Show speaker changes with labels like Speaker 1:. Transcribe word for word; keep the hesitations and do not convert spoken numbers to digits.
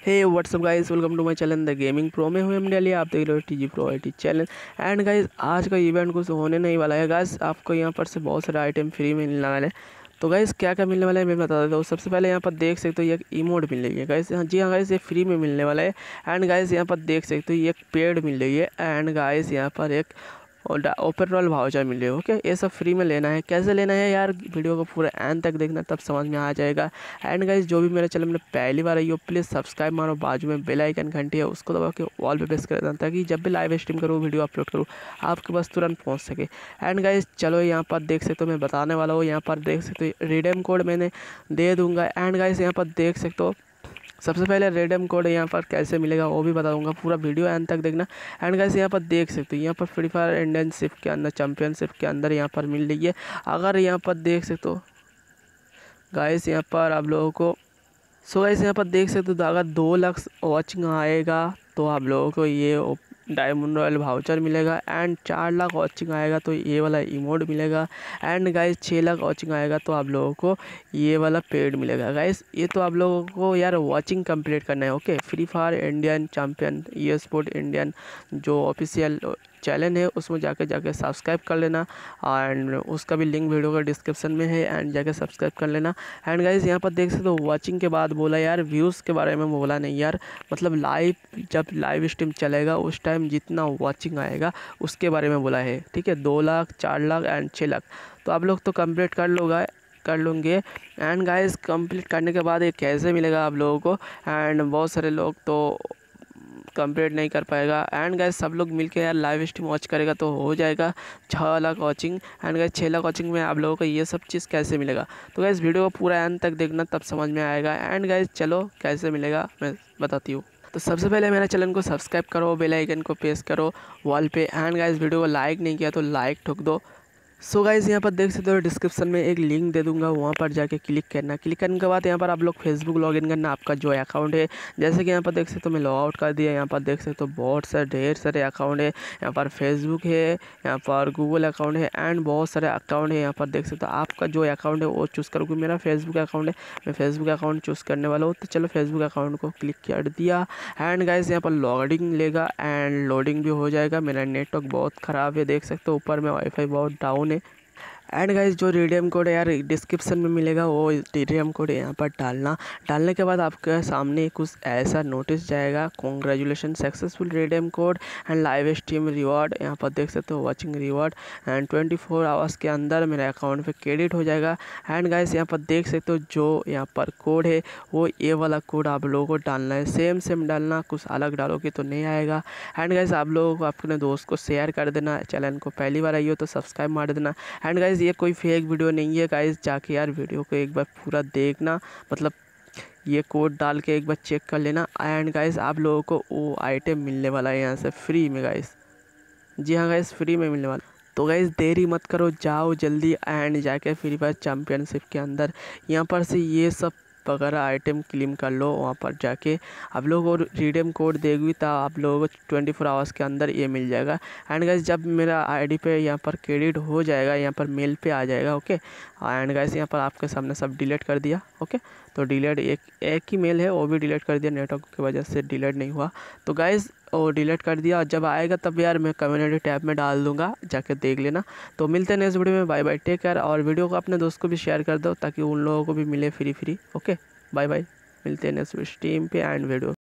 Speaker 1: Hey what's up guys, welcome to my channel the gaming pro में हूँ MD Ali. आप देख रहे हो TG pro IT channel. And guys आज का इवेंट कुछ होने नहीं वाला है गाइस। आपको यहाँ पर से बहुत सारे आइटम फ्री में मिलने वाले हैं। तो गाइस क्या क्या मिलने वाला है मैं बता देता हूँ। सबसे पहले यहाँ पर देख सकते हो ये एक इमोट मिल रही है गाइस। हाँ जी हाँ गाइस, ये फ्री में मिलने वाला है। एंड गाइस यहाँ पर देख सकते हो ये एक पेड़ मिल रही है। एंड गाइस यहाँ पर एक और ओपन वाउचर मिल रही है। ओके, ये सब फ्री में लेना है। कैसे लेना है यार, वीडियो को पूरा एंड तक देखना, तब समझ में आ जाएगा। एंड गाइस जो भी मेरे चैनल में पहली बार आई हो प्लीज़ सब्सक्राइब मारो, बाजू में बेल आइकन घंटी है उसको दबा के वॉल पे प्रेस कर देना, ताकि जब भी लाइव स्ट्रीम करूँ वीडियो अपलोड करूँ आपके पास तुरंत पहुँच सके। एंड गाइस चलो यहाँ पर देख सकते हो मैं बताने वाला हूँ। यहाँ पर देख सकते हो रिडीम कोड मैंने दे दूँगा। एंड गाइस यहाँ पर देख सकते हो सबसे पहले रिडीम कोड यहाँ पर कैसे मिलेगा वो भी बताऊंगा, पूरा वीडियो एंड तक देखना। एंड गाइस यहाँ पर देख सकते हो यहाँ पर फ्री फायर इंडियनशिप के अंदर चैंपियनशिप के अंदर यहाँ पर मिल रही है। अगर यहाँ पर देख सकते हो गाइस यहाँ पर आप लोगों को सो गाइस यहाँ पर देख सकते हो अगर दो लाख वॉचिंग आएगा तो आप लोगों को ये डायमंड रॉयल वाउचर मिलेगा। एंड चार लाख वॉचिंग आएगा तो ये वाला इमोट मिलेगा। एंड गाइस छः लाख वॉचिंग आएगा तो आप लोगों को ये वाला पेड मिलेगा। गाइस ये तो आप लोगों को यार वॉचिंग कंप्लीट करना है। Okay, free fire Indian champion e sport Indian जो ऑफिशियल चैनल है उसमें जाके जाके सब्सक्राइब कर लेना। एंड उसका भी लिंक वीडियो का डिस्क्रिप्शन में है, एंड जाके सब्सक्राइब कर लेना। एंड गाइस यहाँ पर देख सकते हो वॉचिंग के बाद बोला यार, व्यूज़ के बारे में बोला नहीं यार, मतलब लाइव जब लाइव स्ट्रीम चलेगा उस टाइम जितना वॉचिंग आएगा उसके बारे में बोला है। ठीक है, दो लाख चार लाख एंड छः लाख तो आप लोग तो कंप्लीट कर लोगे कर लूँगे। एंड गाइस कंप्लीट करने के बाद ये कैसे मिलेगा आप लोगों को। एंड बहुत सारे लोग तो कंप्लीट नहीं कर पाएगा। एंड गाइस सब लोग मिलके यार लाइव स्ट्रीम वॉच करेगा तो हो जाएगा छः लाख वॉचिंग। एंड गाइस छः लाख वॉचिंग में आप लोगों को ये सब चीज़ कैसे मिलेगा, तो गाइस वीडियो को पूरा एंड तक देखना, तब समझ में आएगा। एंड गाइस चलो कैसे मिलेगा मैं बताती हूँ। तो सबसे पहले मेरे चैनल को सब्सक्राइब करो, बेल आइकन को प्रेस करो वॉल पे। एंड गाइस वीडियो को लाइक नहीं किया तो लाइक ठोक दो। सो गाइस यहाँ पर देख सकते हो डिस्क्रिप्शन में एक लिंक दे दूंगा, वहाँ पर जाके क्लिक करना। क्लिक करने के बाद यहाँ पर आप लोग फेसबुक लॉगिन करना, आपका जो अकाउंट है। जैसे कि यहाँ पर देख सकते हो मैं लॉग आउट कर दिया। यहाँ पर देख सकते हो बहुत सारे ढेर सारे अकाउंट है। यहाँ पर फेसबुक है, यहाँ पर गूगल अकाउंट है, एंड बहुत सारे अकाउंट है। यहाँ पर देख सकते हो आपका जो अकाउंट है वो चूज़ करो। मेरा फेसबुक अकाउंट है, मैं फेसबुक अकाउंट चूज़ करने वाला हूँ। तो चलो फेसबुक अकाउंट को क्लिक कर दिया। एंड गाइस यहाँ पर लॉडिंग लेगा एंड लोडिंग भी हो जाएगा। मेरा नेटवर्क बहुत ख़राब है, देख सकते हो ऊपर में वाईफाई बहुत डाउन है। एंड गाइस जो रिडीम कोड है यार डिस्क्रिप्शन में मिलेगा, वो रिडीम कोड यहाँ पर डालना। डालने के बाद आपके सामने कुछ ऐसा नोटिस जाएगा, congratulation successful redeem code and live stream reward. यहाँ पर देख सकते हो watching reward and twenty four hours के अंदर मेरे अकाउंट पे क्रेडिट हो जाएगा। एंड गाइस यहाँ पर देख सकते हो जो यहाँ पर कोड है वो ये वाला कोड आप लोगों को डालना है, सेम सेम डालना, कुछ अलग डालोगे तो नहीं आएगा। एंड गाइस आप लोगों को अपने दोस्त को शेयर कर देना, चैनल को पहली बार आई हो तो सब्सक्राइब मार देना। एंड गाइस ये कोई फेक वीडियो नहीं है गाइस, जाके यार वीडियो को एक बार पूरा देखना, मतलब ये कोड डाल के एक बार चेक कर लेना। एंड गाइस आप लोगों को वो आइटम मिलने वाला है यहाँ से फ्री में गाइस। जी हाँ गाइस फ्री में मिलने वाला। तो गाइस देरी मत करो, जाओ जल्दी एंड जाके फ्री फायर चैंपियनशिप के अंदर यहाँ पर से ये सब वगैरह आइटम क्लेम कर लो। वहाँ पर जाके आप लोगों को रिडीम कोड देगी तो आप लोगों को ट्वेंटी फोर आवर्स के अंदर ये मिल जाएगा। एंड गाइस जब मेरा आईडी पे यहाँ पर क्रेडिट हो जाएगा, यहाँ पर मेल पे आ जाएगा। ओके, एंड गाइस यहाँ पर आपके सामने सब डिलीट कर दिया। ओके, तो डिलीट एक एक ही मेल है वो भी डिलीट कर दिया, नेटवर्क की वजह से डिलीट नहीं हुआ। तो गाइस वो डिलीट कर दिया, और जब आएगा तब यार मैं कम्युनिटी टैब में डाल दूंगा, जाके देख लेना। तो मिलते हैं नेक्स्ट वीडियो में, बाय बाय, टेक केयर। और वीडियो को अपने दोस्त को भी शेयर कर दो ताकि उन लोगों को भी मिले free free. Okay bye bye, मिलते हैं नेक्स्ट स्ट्रीम पे एंड वीडियो।